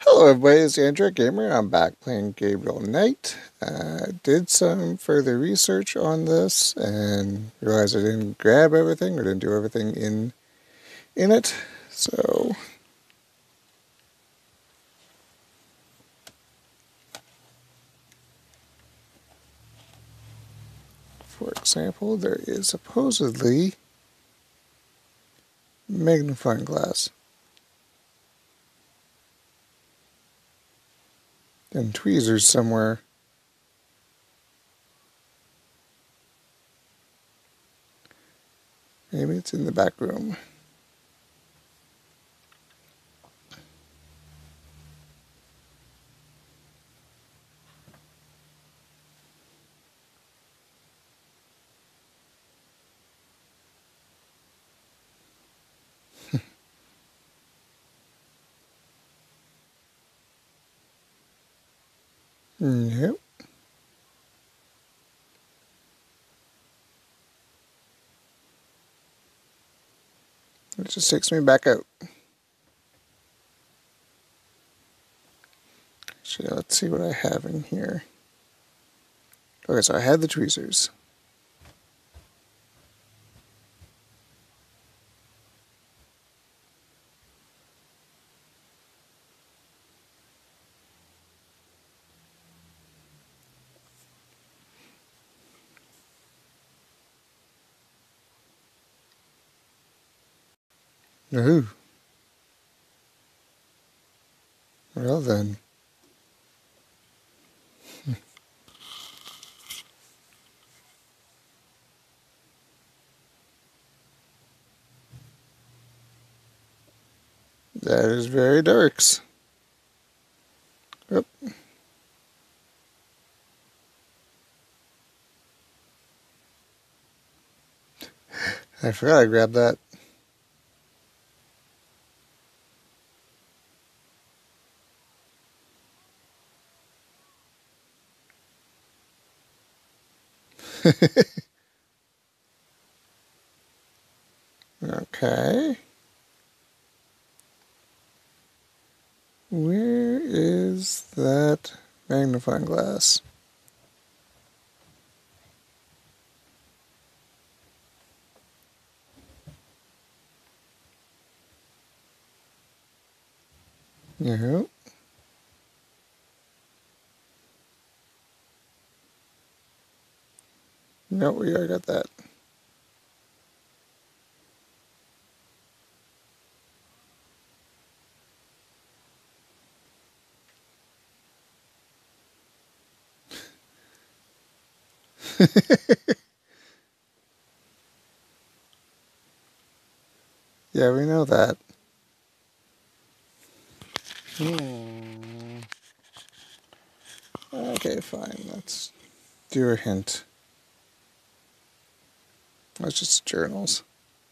Hello everybody, it's Andrew Gamer. I'm back playing Gabriel Knight. Did some further research on this and realized I didn't grab everything or didn't do everything in it. So for example, there is supposedly magnifying glass and tweezers somewhere. Maybe it's in the back room. Yep. It just takes me back out. Actually, let's see what I have in here. Okay, so I had the tweezers. Ooh. Well then. That is very darks. Oop. I forgot I grabbed that. Okay. Where is that magnifying glass? No. No, we already got that. Yeah, we know that. Okay, fine. Let's do a hint. That's just journals.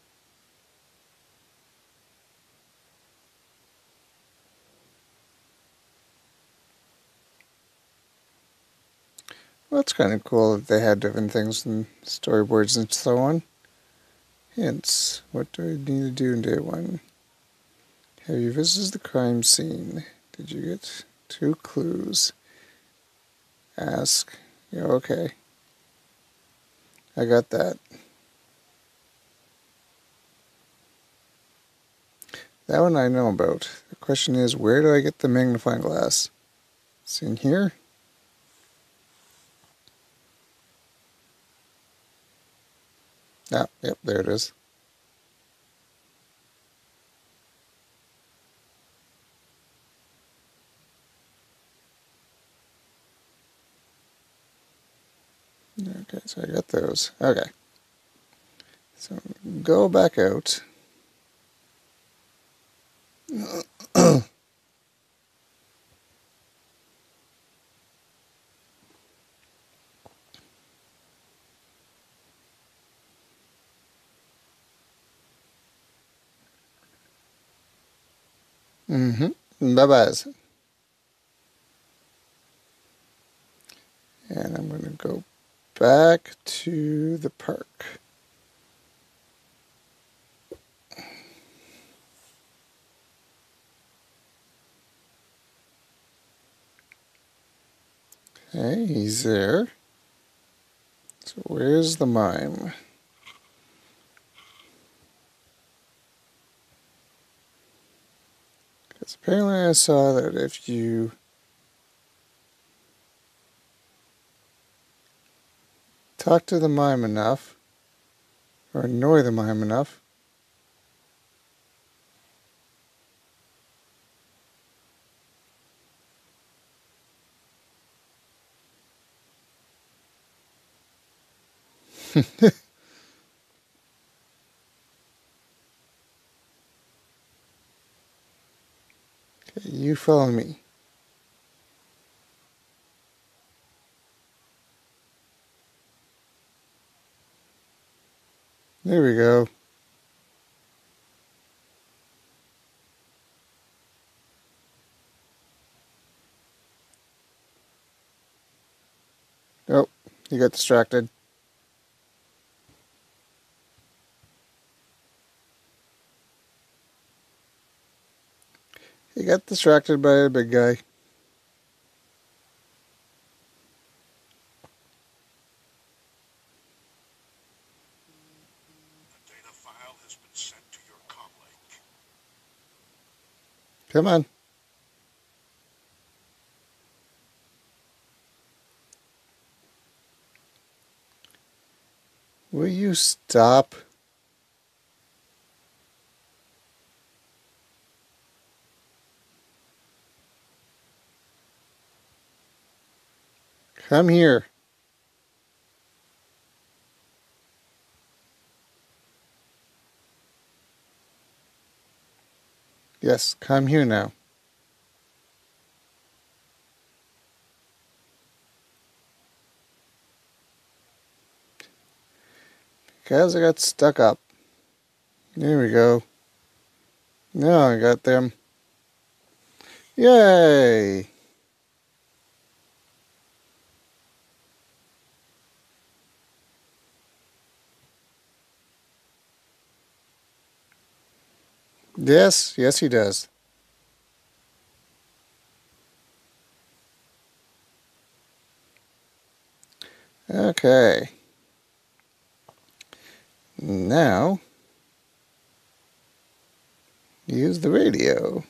Well, that's kind of cool that they had different things and storyboards and so on. Hints. What do I need to do in day one? Have you visited the crime scene? Did you get 2 clues? Ask. Yeah, okay. I got that. That one I know about. The question is, where do I get the magnifying glass? It's in here? Ah, yep, there it is. Okay, so I got those. Okay. So go back out. Bye-bye. And I'm going to go back to the park. Hey, he's there. So where's the mime? Because apparently I saw that if you talk to the mime enough, or annoy the mime enough, okay, you follow me. There we go. Oh, you got distracted. He got distracted by a big guy. The data file has been sent to your comlink. Come on. Will you stop? Come here. Yes, come here now. Because I got stuck up. There we go. Now I got them. Yay! Yes, yes he does. Okay. Now, use the radio.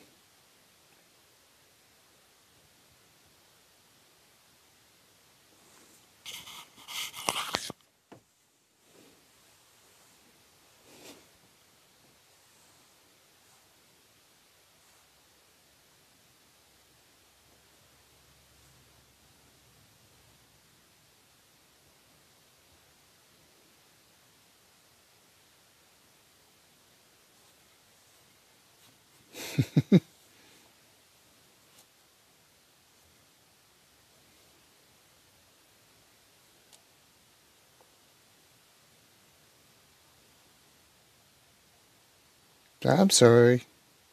I'm sorry.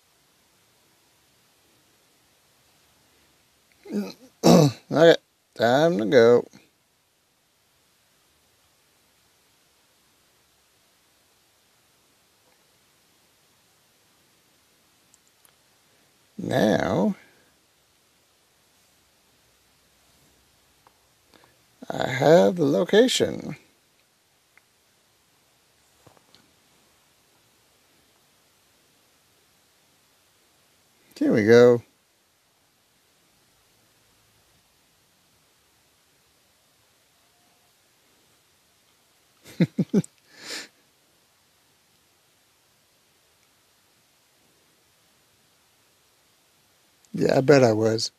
Okay, time to go. Now, I have the location. Here we go. Yeah, I bet I was.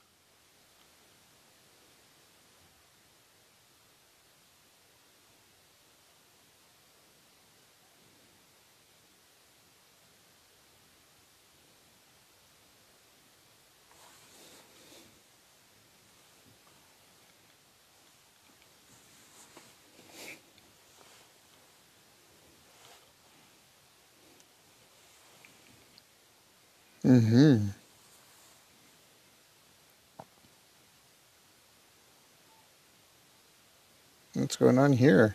Mm-hmm. What's going on here?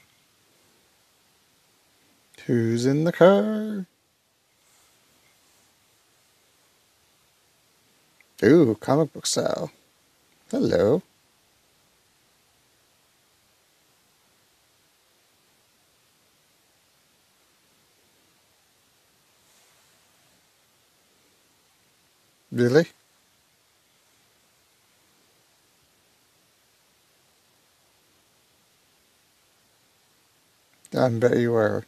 Who's in the car? Ooh, comic book style. Hello. Really? I bet you are.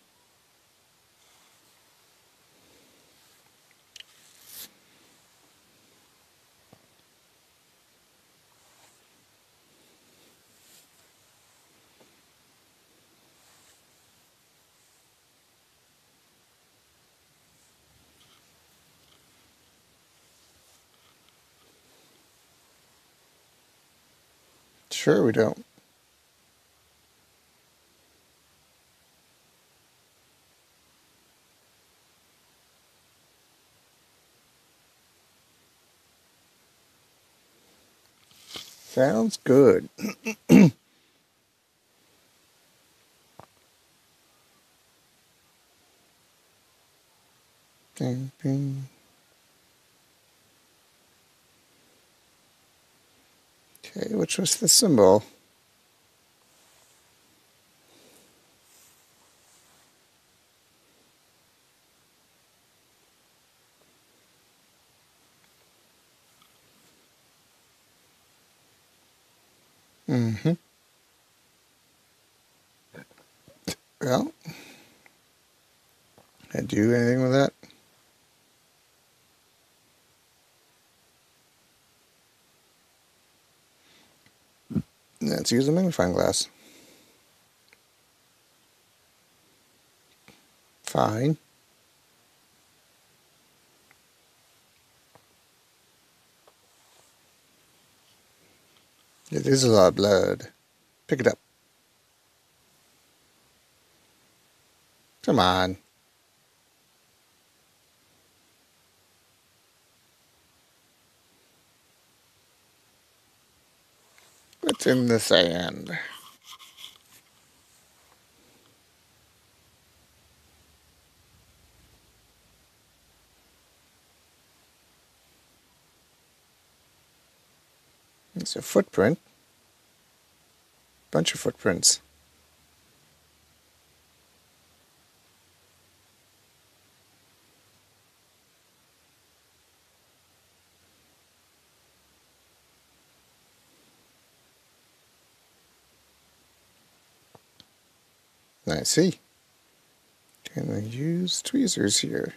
Sure we don't. Sounds good. Ding, ding. Okay, which was the symbol? Mm-hmm. Well, I do anything with that? Let's use a magnifying glass. Fine. It is a lot of blood. Pick it up. Come on. What's in the sand? It's a footprint. Bunch of footprints. I see. Can I use tweezers here?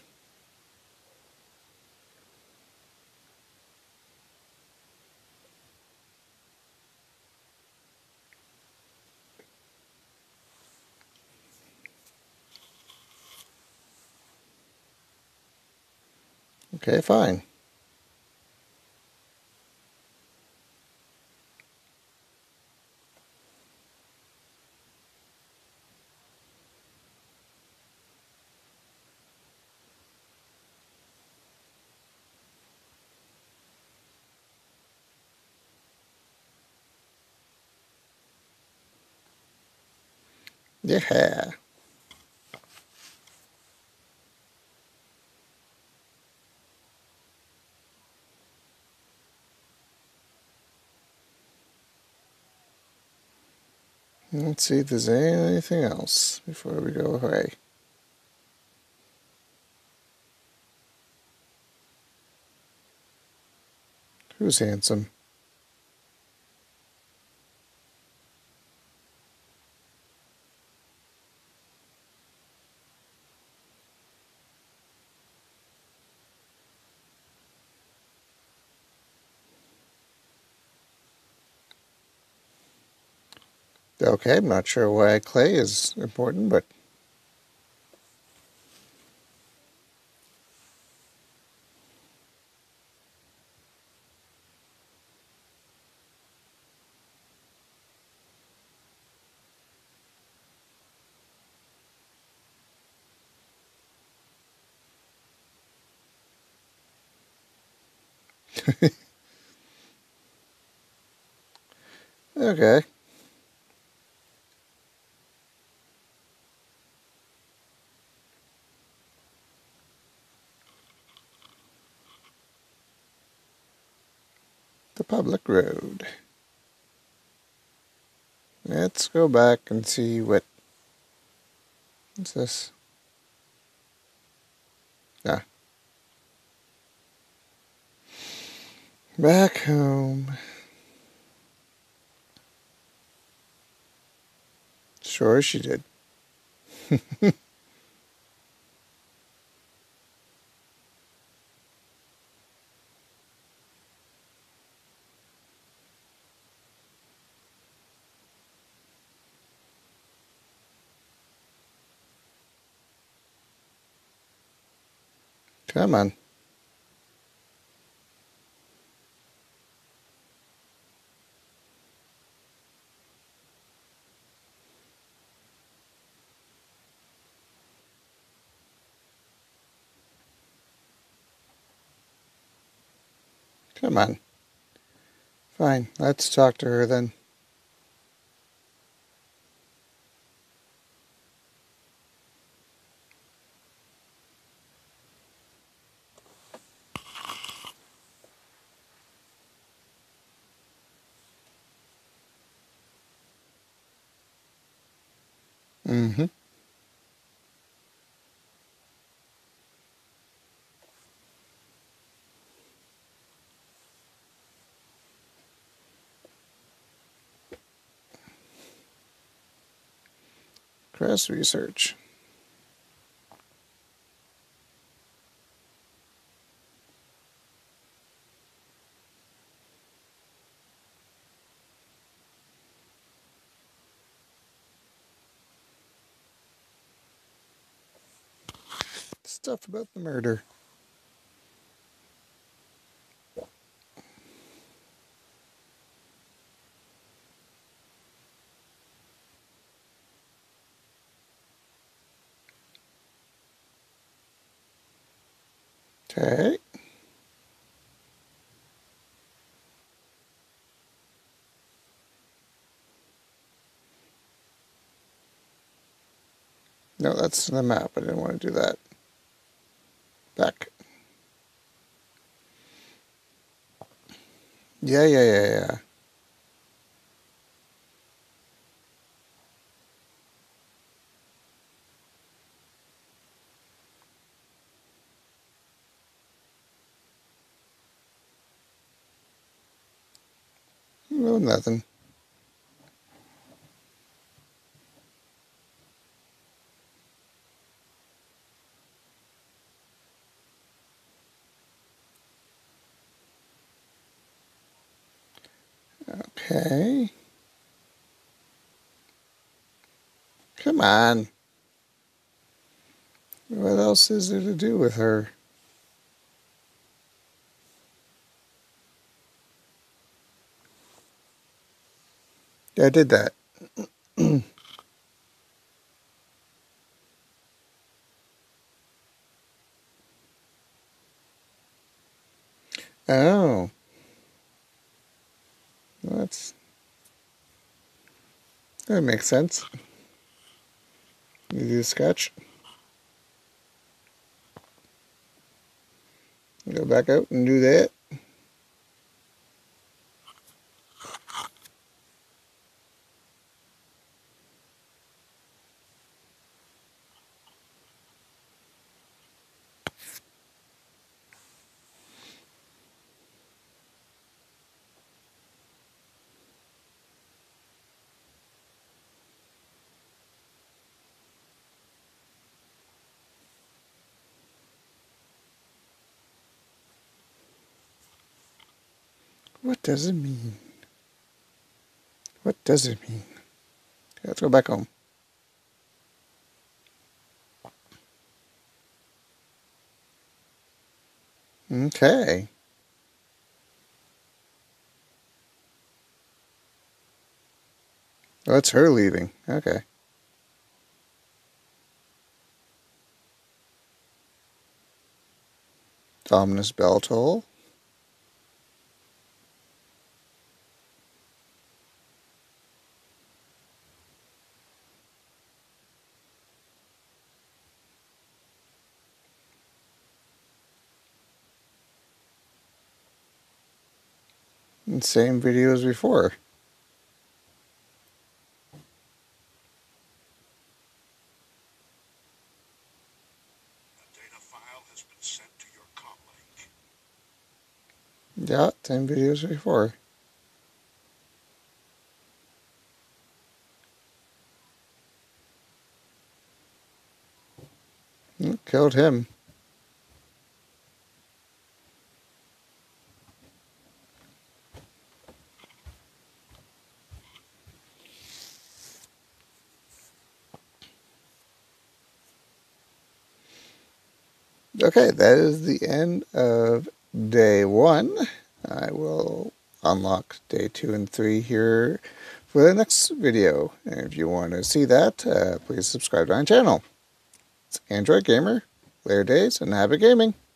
Okay, fine. Yeah. Let's see if there's anything else before we go away. Who's handsome? Okay, I'm not sure why clay is important, but okay. public road. Let's go back and see what's this. Ah. Back home. Sure she did. Come on. Come on. Fine, let's talk to her then. Mm-hmm. Cross research. Stuff about the murder. Okay. No, that's the map. I didn't want to do that. Back. Yeah. No, nothing. Okay. Come on. What else is there to do with her? Yeah, I did that. Oh. Well, that makes sense. You do a sketch. Go back out and do that. What does it mean? What does it mean? Let's go back home. Okay. Oh, it's her leaving. Okay. Ominous bell toll. Same video as before. A data file has been sent to your comm link. Yeah, same video as before. Killed him. Okay, that is the end of day 1. I will unlock day 2 and 3 here for the next video. And if you want to see that, please subscribe to my channel. It's Android Gamer. Later days and happy gaming.